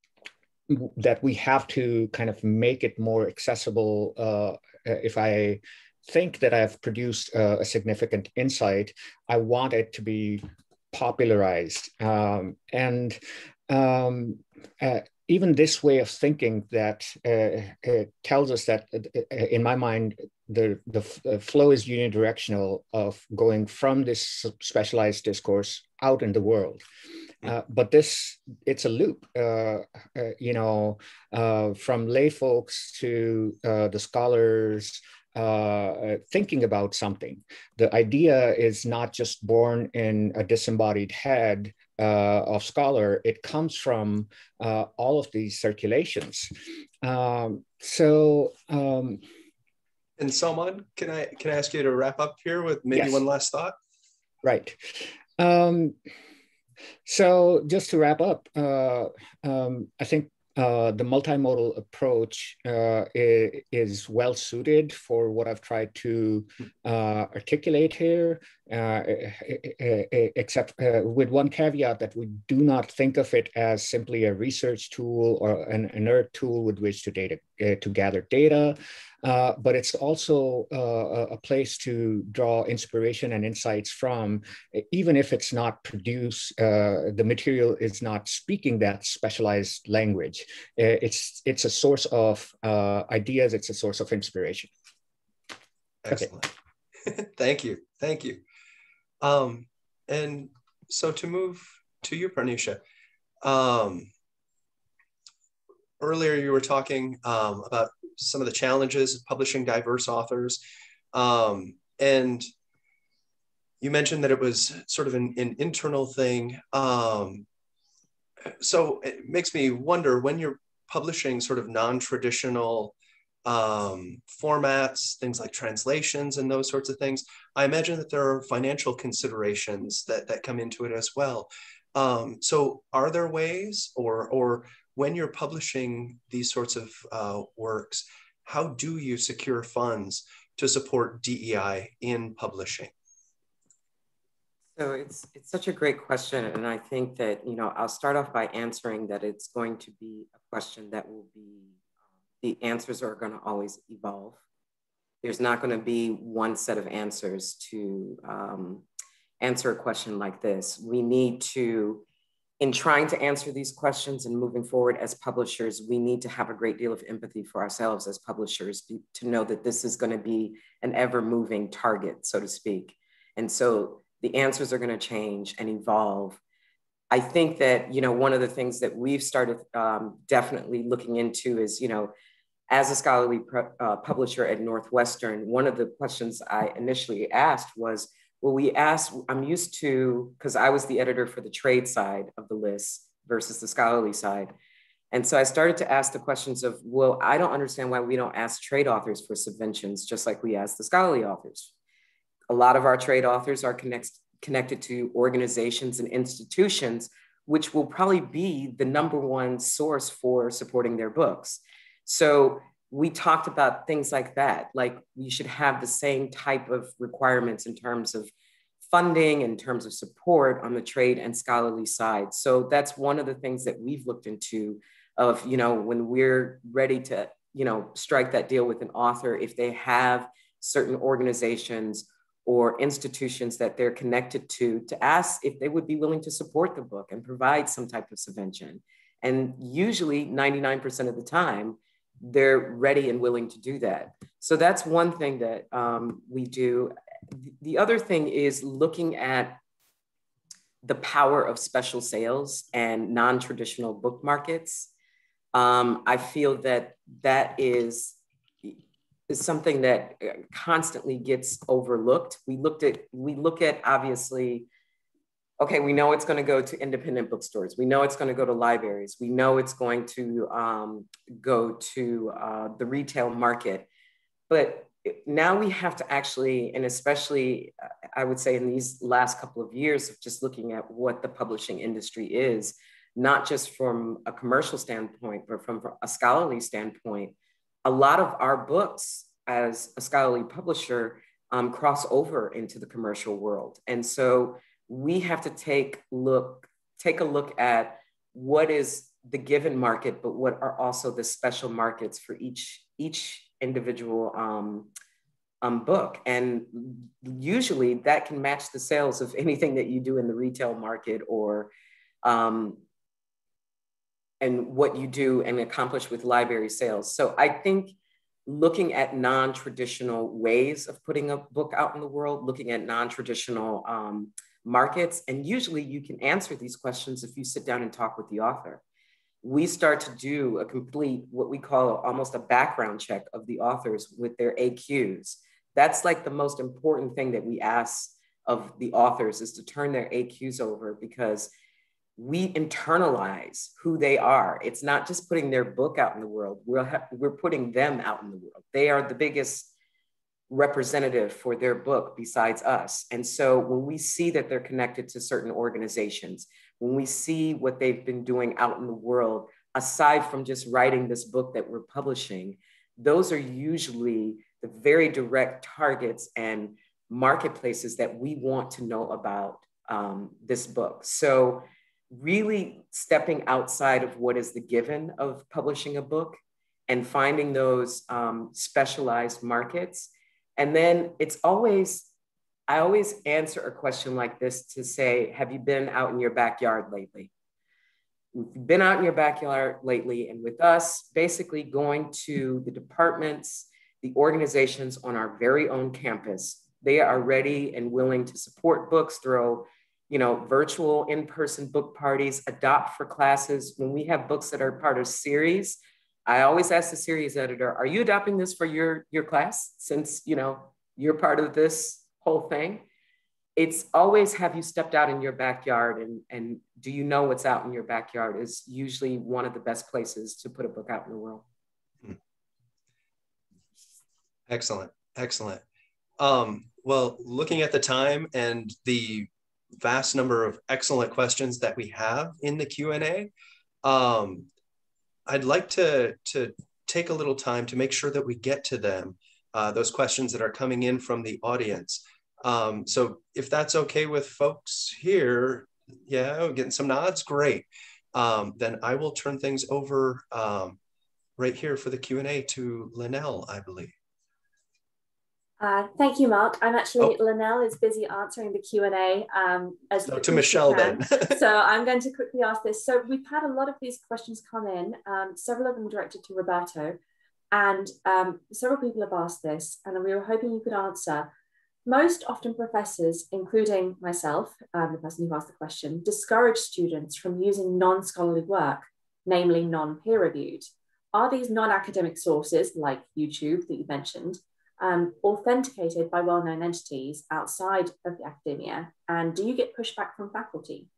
E: that we have to kind of make it more accessible. Uh, if I think that I've produced uh, a significant insight, I want it to be popularized. Um, and um, uh, even this way of thinking that uh, it tells us that, uh, in my mind, the, the flow is unidirectional of going from this specialized discourse out in the world. Uh, but this, it's a loop, uh, uh, you know, uh, from lay folks to uh, the scholars uh, thinking about something. The idea is not just born in a disembodied head uh, of scholar, it comes from uh, all of these circulations. Um, so, um,
A: And Salman, can I can I ask you to wrap up here with maybe
E: yes.
A: one last thought?
E: Right. Um, so just to wrap up, uh, um, I think uh, the multimodal approach uh, is, is well suited for what I've tried to uh, articulate here, uh, except uh, with one caveat that we do not think of it as simply a research tool or an inert tool with which to data uh, to gather data. Uh, but it's also uh, a place to draw inspiration and insights from, even if it's not produced, uh, the material is not speaking that specialized language. It's, it's a source of uh, ideas, it's a source of inspiration.
A: Excellent. Okay. Thank you, thank you. Um, and so to move to you, Parneshia, um, earlier you were talking um, about some of the challenges of publishing diverse authors. Um, and you mentioned that it was sort of an, an internal thing. Um, so it makes me wonder, when you're publishing sort of non-traditional um, formats, things like translations and those sorts of things, I imagine that there are financial considerations that, that come into it as well. Um, so are there ways, or, or when you're publishing these sorts of uh, works, how do you secure funds to support D E I in publishing?
C: So it's it's such a great question, and I think that, you know, I'll start off by answering that it's going to be a question that will be, um, the answers are going to always evolve. There's not going to be one set of answers to um, answer a question like this. We need to, in trying to answer these questions and moving forward as publishers, we need to have a great deal of empathy for ourselves as publishers to know that this is going to be an ever-moving target, so to speak. And so the answers are going to change and evolve. I think that, you know, one of the things that we've started um, definitely looking into is, you know, as a scholarly uh, publisher at Northwestern, one of the questions I initially asked was, well, we asked, I'm used to, because I was the editor for the trade side of the list versus the scholarly side. And so I started to ask the questions of, well, I don't understand why we don't ask trade authors for subventions, just like we ask the scholarly authors. A lot of our trade authors are connect, connected to organizations and institutions, which will probably be the number one source for supporting their books. So we talked about things like that, like we should have the same type of requirements in terms of funding, in terms of support on the trade and scholarly side. So that's one of the things that we've looked into of, you know, when we're ready to, you know, strike that deal with an author, if they have certain organizations or institutions that they're connected to, to ask if they would be willing to support the book and provide some type of subvention. And usually ninety-nine percent of the time, they're ready and willing to do that. So that's one thing that um, we do. The other thing is looking at the power of special sales and non-traditional book markets. Um, I feel that that is is something that constantly gets overlooked. We looked at, we look at obviously, okay, we know it's going to go to independent bookstores. We know it's going to go to libraries. We know it's going to um, go to uh, the retail market. But now we have to actually, and especially I would say in these last couple of years of just looking at what the publishing industry is, not just from a commercial standpoint, but from a scholarly standpoint, a lot of our books as a scholarly publisher um, cross over into the commercial world. And so we have to take look, take a look at what is the given market, but what are also the special markets for each, each individual um, um, book. And usually that can match the sales of anything that you do in the retail market or um, and what you do and accomplish with library sales. So I think looking at non-traditional ways of putting a book out in the world, looking at non-traditional um, markets, and usually you can answer these questions if you sit down and talk with the author. We start to do a complete, what we call almost a background check of the authors with their A Qs. That's like the most important thing that we ask of the authors is to turn their A Qs over, because we internalize who they are. It's not just putting their book out in the world. We're, ha- we're putting them out in the world. They are the biggest representative for their book besides us. And so when we see that they're connected to certain organizations, when we see what they've been doing out in the world, aside from just writing this book that we're publishing, those are usually the very direct targets and marketplaces that we want to know about um, this book. So really stepping outside of what is the given of publishing a book and finding those um, specialized markets. And then it's always, I always answer a question like this to say, have you been out in your backyard lately? We've been out in your backyard lately, and with us, basically going to the departments, the organizations on our very own campus, they are ready and willing to support books, through you know, virtual in-person book parties, adopt for classes. When we have books that are part of series, I always ask the series editor, are you adopting this for your, your class? Since, you know, you're part of this whole thing. It's always, have you stepped out in your backyard, and, and do you know what's out in your backyard is usually one of the best places to put a book out in the world.
A: Excellent, excellent. Um, well, looking at the time and the vast number of excellent questions that we have in the Q and A, um, I'd like to, to take a little time to make sure that we get to them, uh, those questions that are coming in from the audience. Um, so if that's okay with folks here, yeah, we're getting some nods, great. Um, then I will turn things over um, right here for the Q and A to Linnell, I believe.
F: Uh, thank you, Mark. I'm actually,
A: oh.
F: Linnell is busy answering the Q and A um, as
A: so to Michelle then.
F: So I'm going to quickly ask this. So we've had a lot of these questions come in, um, several of them directed to Roberto, and um, several people have asked this, and we were hoping you could answer. Most often professors, including myself, um, the person who asked the question, discourage students from using non-scholarly work, namely non-peer-reviewed. Are these non-academic sources, like YouTube that you mentioned, Um, authenticated by well-known entities outside of the academia? And do you get pushback from faculty?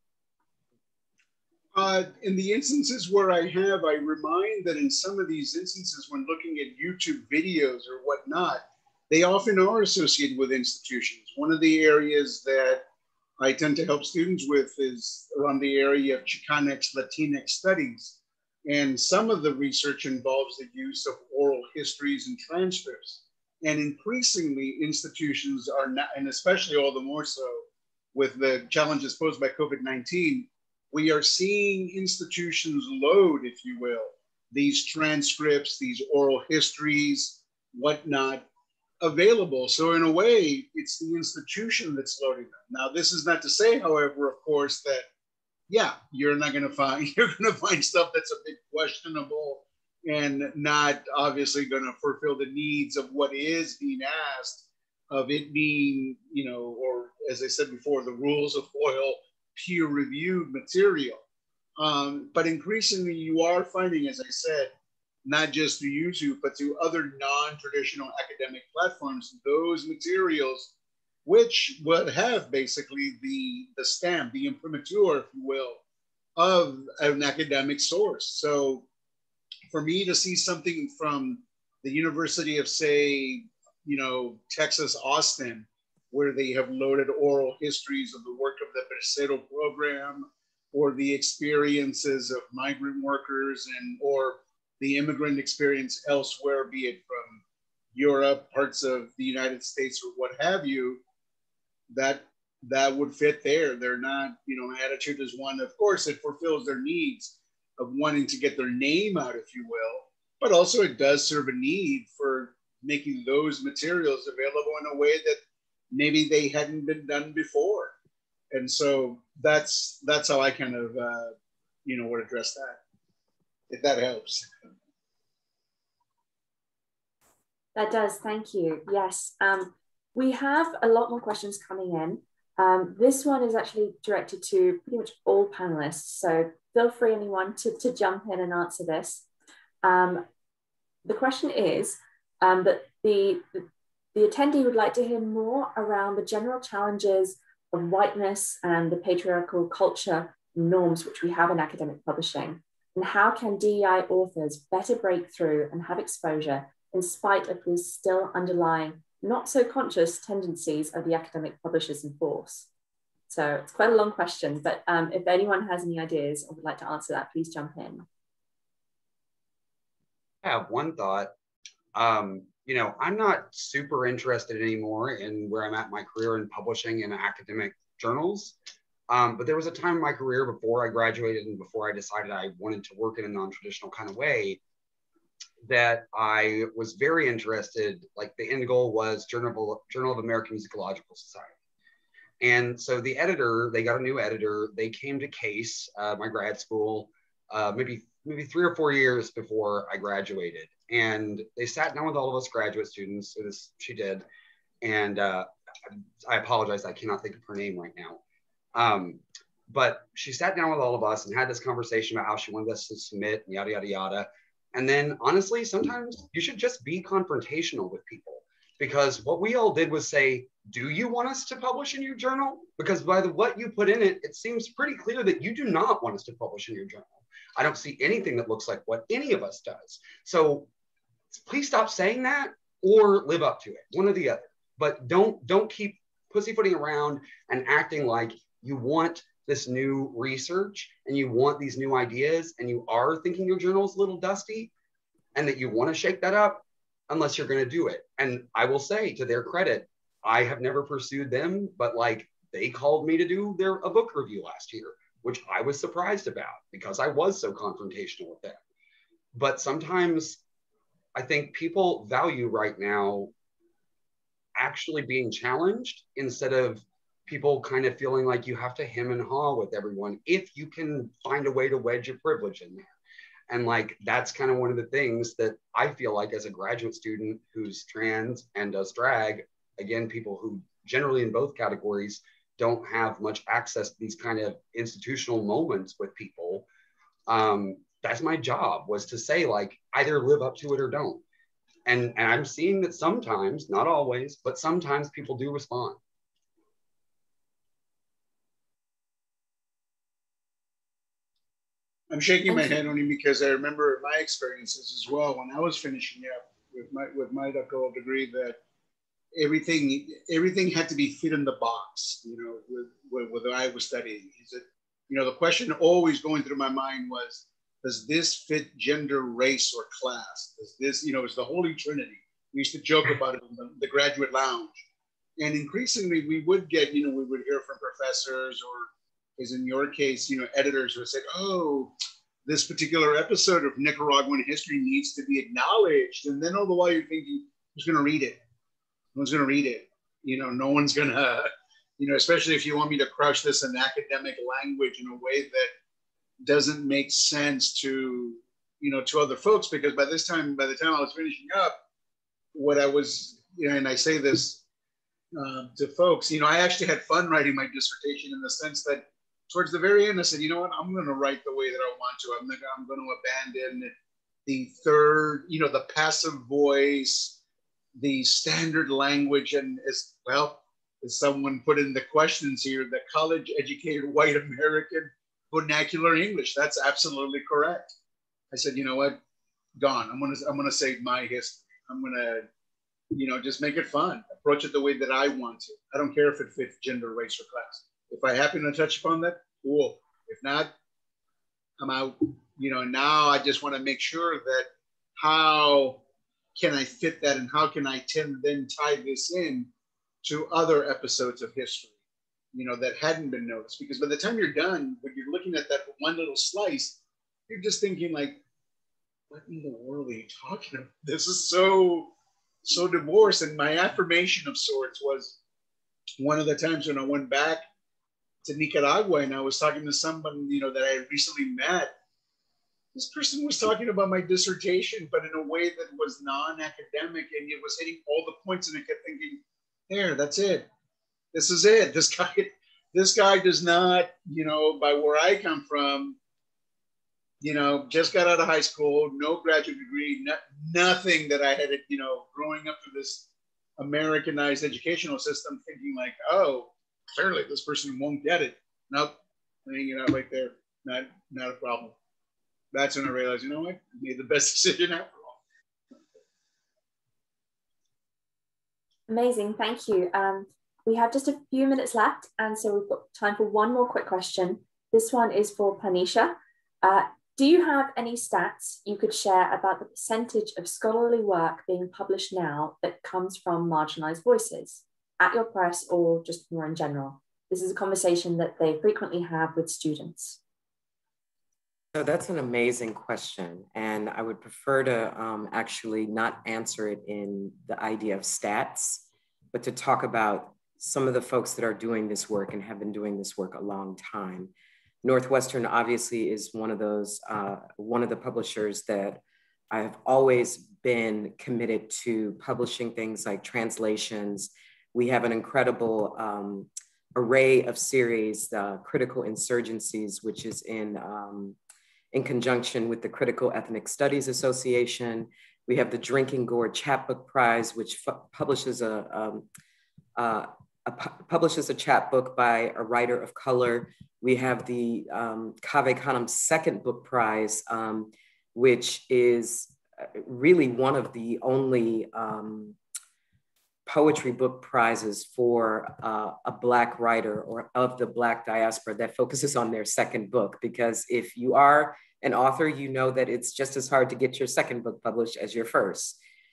D: Uh, in the instances where I have, I remind that in some of these instances, when looking at YouTube videos or whatnot, they often are associated with institutions. One of the areas that I tend to help students with is around the area of Chicanx, Latinx studies. And some of the research involves the use of oral histories and transcripts. And increasingly, institutions are not, and especially all the more so with the challenges posed by COVID nineteen, we are seeing institutions load, if you will, these transcripts, these oral histories, whatnot, available. So in a way, it's the institution that's loading them. Now, this is not to say, however, of course, that, yeah, you're not gonna find, you're gonna find stuff that's a bit questionable and not obviously going to fulfill the needs of what is being asked of it being, you know, or as I said before, the rules of foil peer-reviewed material. Um, but increasingly you are finding, as I said, not just through YouTube, but through other non-traditional academic platforms, those materials which would have basically the, the stamp, the imprimatur, if you will, of an academic source. So for me to see something from the University of, say, you know, Texas, Austin, where they have loaded oral histories of the work of the Bracero program or the experiences of migrant workers and or the immigrant experience elsewhere, be it from Europe, parts of the United States or what have you, that that would fit there. They're not, you know, my attitude is one, of course, it fulfills their needs of wanting to get their name out, if you will, but also it does serve a need for making those materials available in a way that maybe they hadn't been done before. And so that's that's how I kind of, uh, you know, would address that, if that helps.
F: That does, thank you. Yes, um, we have a lot more questions coming in. Um, this one is actually directed to pretty much all panelists, so feel free, anyone, to, to jump in and answer this. Um, the question is um, that the, the, the attendee would like to hear more around the general challenges of whiteness and the patriarchal culture norms which we have in academic publishing, and how can D E I authors better break through and have exposure in spite of these still underlying not so conscious tendencies of the academic publishers in force. So it's quite a long question, but um, if anyone has any ideas or would like to answer that, please jump in.
B: I have one thought. Um, you know, I'm not super interested anymore in where I'm at in my career in publishing in academic journals. Um, but there was a time in my career before I graduated and before I decided I wanted to work in a non-traditional kind of way that I was very interested, like the end goal was Journal, Journal of American Musicological Society. And so the editor, they got a new editor, they came to Case, uh, my grad school, uh, maybe, maybe three or four years before I graduated. And they sat down with all of us graduate students, so this, she did. And uh, I apologize, I cannot think of her name right now. Um, but she sat down with all of us and had this conversation about how she wanted us to submit and yada, yada, yada. And then honestly, sometimes you should just be confrontational with people, because what we all did was say, do you want us to publish in your journal? Because by the what you put in it, it seems pretty clear that you do not want us to publish in your journal. I don't see anything that looks like what any of us does. So please stop saying that or live up to it, one or the other. But don't, don't keep pussyfooting around and acting like you want this new research and you want these new ideas and you are thinking your journal's a little dusty and that you want to shake that up unless you're going to do it. And I will say, to their credit, I have never pursued them, but like they called me to do their a book review last year, which I was surprised about because I was so confrontational with them. But sometimes I think people value right now actually being challenged instead of people kind of feeling like you have to hem and haw with everyone if you can find a way to wedge your privilege in there. And like, that's kind of one of the things that I feel like as a graduate student who's trans and does drag, again, people who generally in both categories don't have much access to these kind of institutional moments with people. Um, that's my job, was to say like, either live up to it or don't. And, and I'm seeing that sometimes, not always, but sometimes people do respond.
D: I'm shaking my head only because I remember my experiences as well when I was finishing up with my with my doctoral degree, that everything everything had to be fit in the box, you know, with, with, with what I was studying. Is it, you know, the question always going through my mind was, does this fit gender, race, or class? Does this, you know, it's the Holy Trinity. We used to joke about it in the, the graduate lounge. And increasingly we would get, you know, we would hear from professors, or as in your case, you know, editors who said, oh, this particular episode of Nicaraguan history needs to be acknowledged. And then all the while you're thinking, who's going to read it? No one's going to read it. You know, no one's going to, you know, especially if you want me to crush this in academic language in a way that doesn't make sense to, you know, to other folks. Because by this time, by the time I was finishing up, what I was, you know, and I say this uh, to folks, you know, I actually had fun writing my dissertation in the sense that towards the very end, I said, you know what, I'm going to write the way that I want to. I'm, gonna, I'm going to abandon the third, you know, the passive voice, the standard language, and as well, as someone put in the questions here, the college-educated white American vernacular English. That's absolutely correct. I said, you know what, gone. I'm going to, I'm going to save my history. I'm going to, you know, just make it fun. Approach it the way that I want to. I don't care if it fits gender, race, or class. If I happen to touch upon that, cool. If not, I'm out. You know, now I just want to make sure that how can I fit that, and how can I tend then tie this in to other episodes of history, you know, that hadn't been noticed. Because by the time you're done, when you're looking at that one little slice, you're just thinking like, what in the world are you talking about? This is so, so divorced. And my affirmation of sorts was one of the times when I went back to Nicaragua and I was talking to someone, you know, that I had recently met. This person was talking about my dissertation, but in a way that was non-academic, and it was hitting all the points, and I kept thinking, there, that's it. This is it. This guy, this guy does not, you know, by where I come from, you know, just got out of high school, no graduate degree, no, nothing that I had, you know, growing up through this Americanized educational system, thinking like, oh, clearly this person won't get it. Nope, I'm hanging out right there. Not, not a problem. That's when I realized, you know what, I made the best decision after all.
F: Amazing, thank you. Um, we have just a few minutes left, and so we've got time for one more quick question. This one is for Parneshia. Uh, do you have any stats you could share about the percentage of scholarly work being published now that comes from marginalized voices at your press, or just more in general? This is a conversation that they frequently have with students.
C: So that's an amazing question. And I would prefer to um, actually not answer it in the idea of stats, but to talk about some of the folks that are doing this work and have been doing this work a long time. Northwestern obviously is one of those, uh, one of the publishers that I have always been committed to publishing things like translations. We have an incredible um, array of series, uh, Critical Insurgencies, which is in, um, in conjunction with the Critical Ethnic Studies Association. We have the Drinking Gourd Chapbook Prize, which publishes a, um, uh, a, publishes a chapbook by a writer of color. We have the um, Cave Canem's Second Book Prize, um, which is really one of the only um, poetry book prizes for uh, a Black writer or of the Black diaspora that focuses on their second book. Because if you are an author, you know that it's just as hard to get your second book published as your first.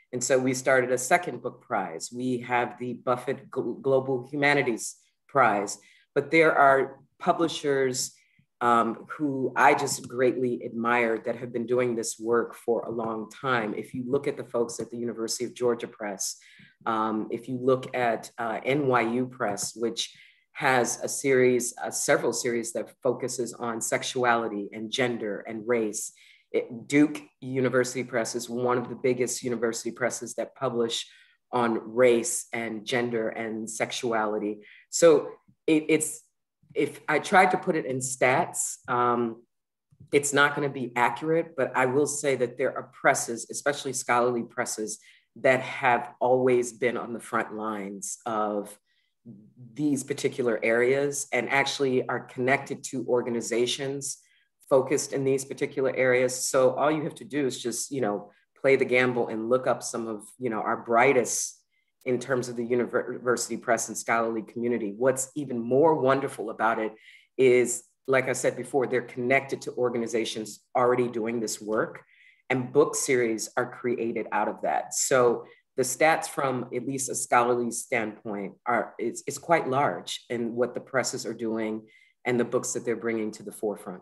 C: And so we started a second book prize. We have the Buffett Global Humanities Prize, but there are publishers um, who I just greatly admire that have been doing this work for a long time. If you look at the folks at the University of Georgia Press, um, if you look at uh, N Y U Press, which has a series, uh, several series that focuses on sexuality and gender and race. It, Duke University Press is one of the biggest university presses that publish on race and gender and sexuality. So it, it's, if I tried to put it in stats, um, it's not going to be accurate, but I will say that there are presses, especially scholarly presses, that have always been on the front lines of these particular areas and actually are connected to organizations focused in these particular areas. So all you have to do is just, you know, play the gamble and look up some of, you know, our brightest in terms of the university press and scholarly community. What's even more wonderful about it is, like I said before, they're connected to organizations already doing this work, and book series are created out of that. So the stats from at least a scholarly standpoint are, it's, it's quite large in what the presses are doing and the books that they're bringing to the forefront.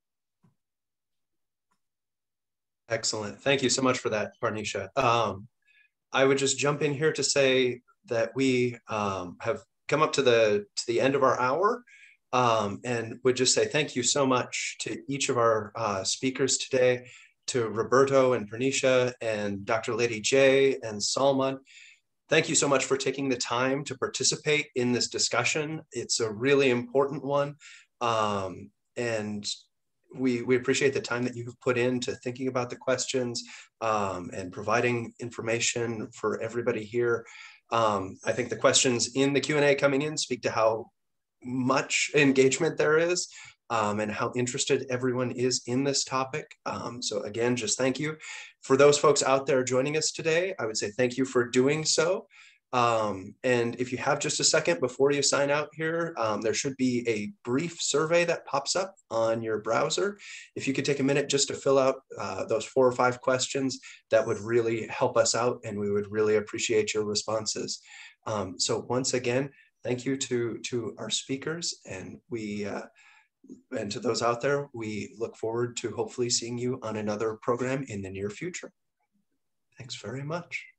A: Excellent. Thank you so much for that, Parneshia. Um, I would just jump in here to say that we um, have come up to the, to the end of our hour, um, and would just say thank you so much to each of our uh, speakers today, to Roberto and Parneshia and Doctor Lady J and Salman. Thank you so much for taking the time to participate in this discussion. It's a really important one. Um, and we, we appreciate the time that you've put into thinking about the questions um, and providing information for everybody here. Um, I think the questions in the Q and A coming in speak to how much engagement there is um, and how interested everyone is in this topic. Um, so again, just thank you. For those folks out there joining us today, I would say thank you for doing so. Um, and if you have just a second before you sign out here, um, there should be a brief survey that pops up on your browser. If you could take a minute just to fill out uh, those four or five questions, that would really help us out, and we would really appreciate your responses. Um, so once again, thank you to, to our speakers, and we uh, and to those out there, we look forward to hopefully seeing you on another program in the near future. Thanks very much.